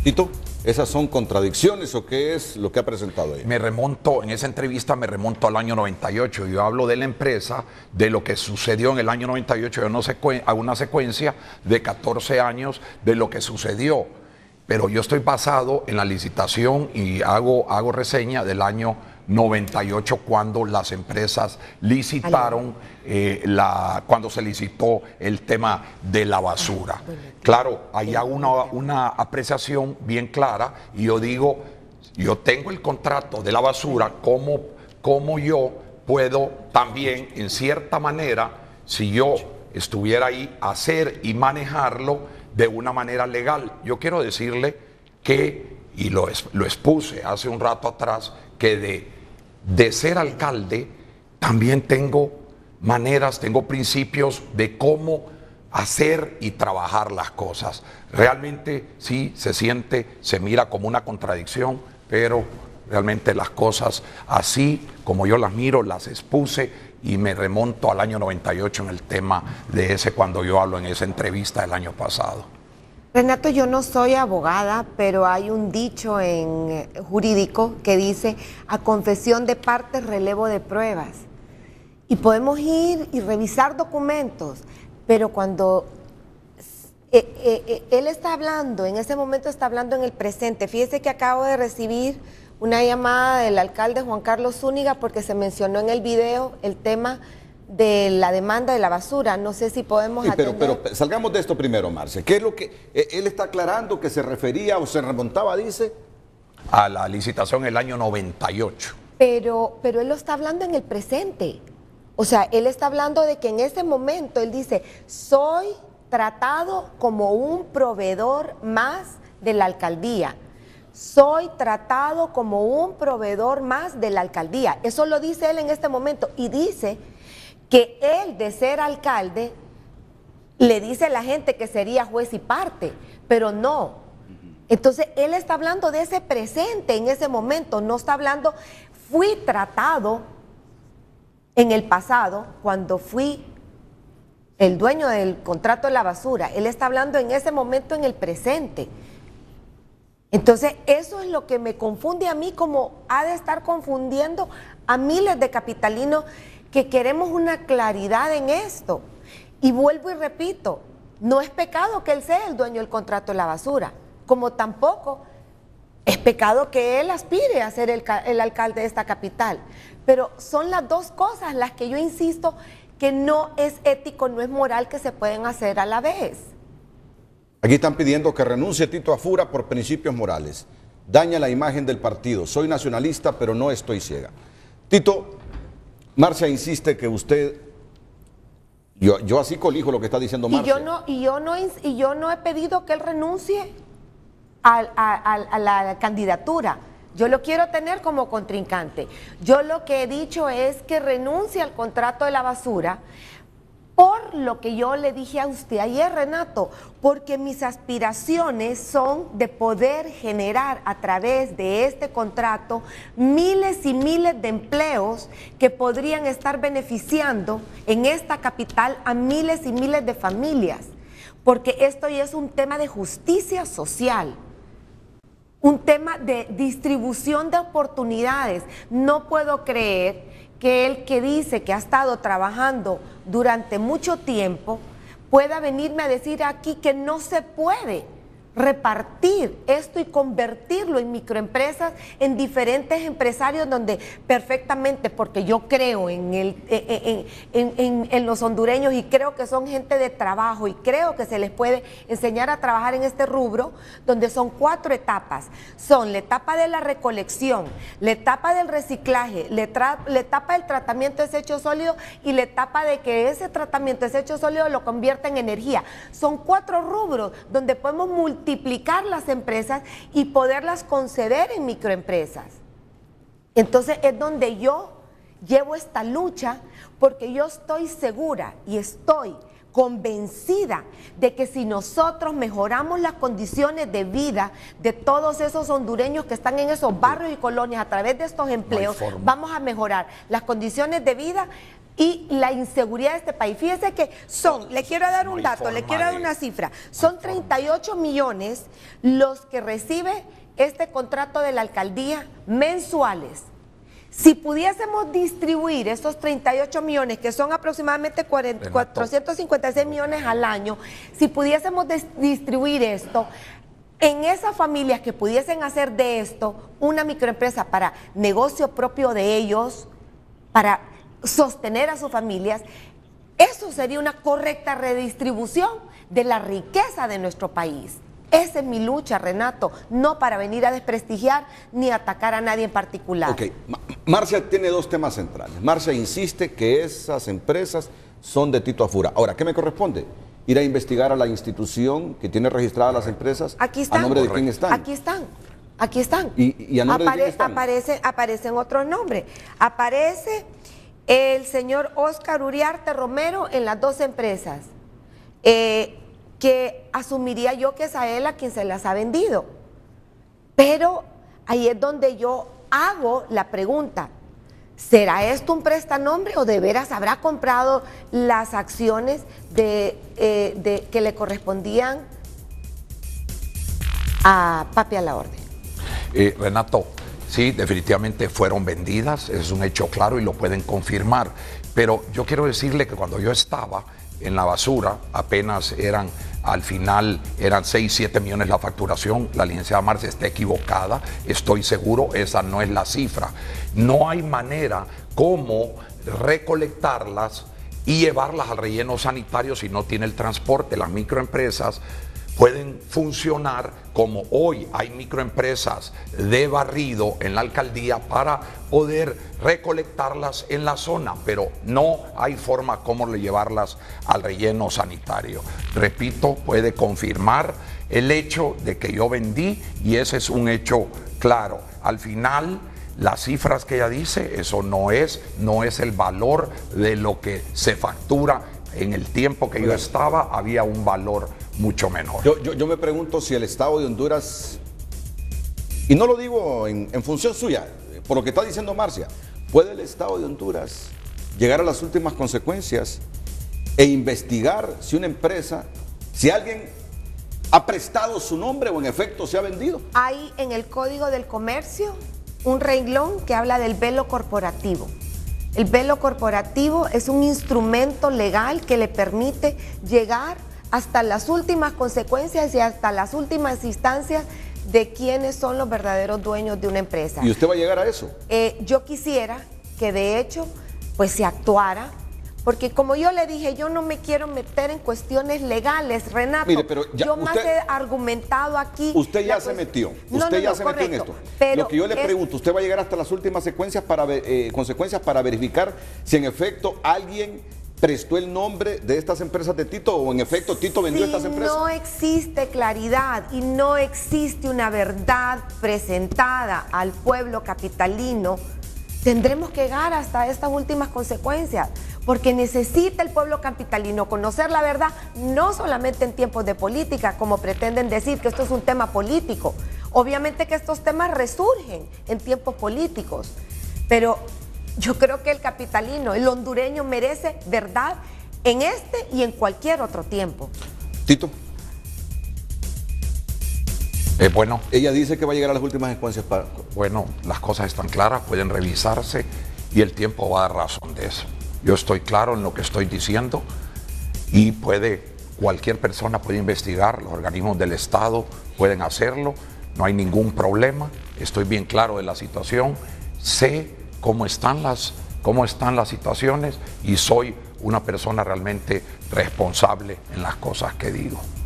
Tito, ¿esas son contradicciones o qué es lo que ha presentado ella? En esa entrevista me remonto al año 98. Yo hablo de la empresa, de lo que sucedió en el año 98. Yo no hago una secuencia de 14 años de lo que sucedió. Pero yo estoy basado en la licitación y hago reseña del año 98 cuando las empresas licitaron, cuando se licitó el tema de la basura. Claro, hay una apreciación bien clara y yo digo, yo tengo el contrato de la basura, ¿cómo yo puedo también, en cierta manera, si yo estuviera ahí, hacer y manejarlo de una manera legal? Yo quiero decirle que, y lo expuse hace un rato atrás, que de ser alcalde también tengo maneras, tengo principios de cómo hacer y trabajar las cosas. Realmente sí se mira como una contradicción, pero realmente las cosas así como yo las miro, las expuse y me remonto al año 98 en el tema de ese cuando yo hablo en esa entrevista del año pasado. Renato, yo no soy abogada, pero hay un dicho en jurídico que dice a confesión de partes, relevo de pruebas. Y podemos ir y revisar documentos, pero cuando él está hablando, en ese momento está hablando en el presente. Fíjese que acabo de recibir una llamada del alcalde Juan Carlos Zúñiga porque se mencionó en el video el tema de la demanda de la basura. No sé si podemos atender. Pero salgamos de esto primero, Marce. ¿Qué es lo que él está aclarando que se refería o se remontaba, dice? A la licitación el año 98. Pero él lo está hablando en el presente. O sea, él está hablando de que en ese momento él dice, soy tratado como un proveedor más de la alcaldía. Soy tratado como un proveedor más de la alcaldía. Eso lo dice él en este momento. Y dice que él, de ser alcalde, le dice a la gente que sería juez y parte, pero no. Entonces, él está hablando de ese presente en ese momento, no está hablando, fui tratado en el pasado, cuando fui el dueño del contrato de la basura. Él está hablando en ese momento en el presente. Entonces, eso es lo que me confunde a mí, como ha de estar confundiendo a miles de capitalinos que queremos una claridad en esto. Y vuelvo y repito, no es pecado que él sea el dueño del contrato de la basura, como tampoco es pecado que él aspire a ser el alcalde de esta capital. Pero son las dos cosas las que yo insisto que no es ético, no es moral que se pueden hacer a la vez. Aquí están pidiendo que renuncie Tito Afura por principios morales. Daña la imagen del partido. Soy nacionalista, pero no estoy ciega. Tito, Marcia insiste que usted, yo así colijo lo que está diciendo Marcia. Y yo no he pedido que él renuncie a la candidatura. Yo lo quiero tener como contrincante. Yo lo que he dicho es que renuncie al contrato de la basura por lo que yo le dije a usted ayer, Renato, porque mis aspiraciones son de poder generar a través de este contrato miles y miles de empleos que podrían estar beneficiando en esta capital a miles y miles de familias, porque esto ya es un tema de justicia social, un tema de distribución de oportunidades. No puedo creer que él, que dice que ha estado trabajando durante mucho tiempo, pueda venirme a decir aquí que no se puede repartir esto y convertirlo en microempresas, en diferentes empresarios donde perfectamente, porque yo creo en los hondureños y creo que son gente de trabajo y creo que se les puede enseñar a trabajar en este rubro, donde son 4 etapas. Son la etapa de la recolección, la etapa del reciclaje, la etapa del tratamiento de desechos sólidos y la etapa de que ese tratamiento de desechos sólidos lo convierta en energía. Son 4 rubros donde podemos multiplicar las empresas y poderlas conceder en microempresas. Entonces es donde yo llevo esta lucha, porque yo estoy segura y estoy convencida de que si nosotros mejoramos las condiciones de vida de todos esos hondureños que están en esos barrios y colonias a través de estos empleos, vamos a mejorar las condiciones de vida y la inseguridad de este país. Fíjese que le quiero dar un dato, le quiero dar una cifra. Son 38 millones los que recibe este contrato de la alcaldía mensuales. Si pudiésemos distribuir estos 38 millones, que son aproximadamente 456 millones al año, si pudiésemos distribuir esto en esas familias que pudiesen hacer de esto una microempresa para negocio propio de ellos, para sostener a sus familias, eso sería una correcta redistribución de la riqueza de nuestro país. Esa es mi lucha, Renato, no para venir a desprestigiar ni atacar a nadie en particular. Ok, Marcia tiene dos temas centrales. Marcia insiste que esas empresas son de Tito Afura. Ahora, ¿qué me corresponde? Ir a investigar a la institución que tiene registradas las empresas. Aquí están. ¿A nombre de quién están? Aquí están. Aquí están. ¿Y a nombre de quién están? Aparecen otros nombres. Aparece el señor Óscar Uriarte Romero en las dos empresas. Que asumiría yo que es a él a quien se las ha vendido. Pero ahí es donde yo hago la pregunta, ¿será esto un prestanombre o de veras habrá comprado las acciones que le correspondían a Papi a la Orden? Renato, sí, definitivamente fueron vendidas, es un hecho claro y lo pueden confirmar, pero yo quiero decirle que cuando yo estaba en la basura, apenas al final eran 6, 7 millones la facturación. La licenciada Marcia está equivocada, estoy seguro, esa no es la cifra. No hay manera como recolectarlas y llevarlas al relleno sanitario si no tiene el transporte. Las microempresas pueden funcionar como hoy hay microempresas de barrido en la alcaldía para poder recolectarlas en la zona, pero no hay forma como llevarlas al relleno sanitario. Repito, puede confirmar el hecho de que yo vendí y ese es un hecho claro. Al final, las cifras que ella dice, eso no es el valor de lo que se factura. En el tiempo que yo estaba había un valor mucho menor. Yo me pregunto si el Estado de Honduras, y no lo digo en función suya, por lo que está diciendo Marcia, ¿puede el Estado de Honduras llegar a las últimas consecuencias e investigar si una empresa, si alguien ha prestado su nombre o en efecto se ha vendido? Hay en el Código del Comercio un renglón que habla del velo corporativo. El velo corporativo es un instrumento legal que le permite llegar hasta las últimas consecuencias y hasta las últimas instancias de quiénes son los verdaderos dueños de una empresa. ¿Y usted va a llegar a eso? Yo quisiera que de hecho pues se actuara, porque como yo le dije, yo no me quiero meter en cuestiones legales, Renato. Mire, pero ya yo más he argumentado aquí. Usted ya se metió, usted ya se metió en esto. Lo que yo le pregunto, ¿usted va a llegar hasta las últimas consecuencias para verificar si en efecto alguien prestó el nombre de estas empresas de Tito o en efecto Tito vendió estas empresas? No existe claridad y no existe una verdad presentada al pueblo capitalino, tendremos que llegar hasta estas últimas consecuencias, porque necesita el pueblo capitalino conocer la verdad, no solamente en tiempos de política, como pretenden decir que esto es un tema político. Obviamente que estos temas resurgen en tiempos políticos, pero yo creo que el capitalino, el hondureño, merece verdad en este y en cualquier otro tiempo. Tito. Bueno. Ella dice que va a llegar a las últimas consecuencias para... Bueno, las cosas están claras, pueden revisarse y el tiempo va a dar razón de eso. Yo estoy claro en lo que estoy diciendo y cualquier persona puede investigar, los organismos del Estado pueden hacerlo, no hay ningún problema, estoy bien claro de la situación, sé cómo están las situaciones y soy una persona realmente responsable en las cosas que digo.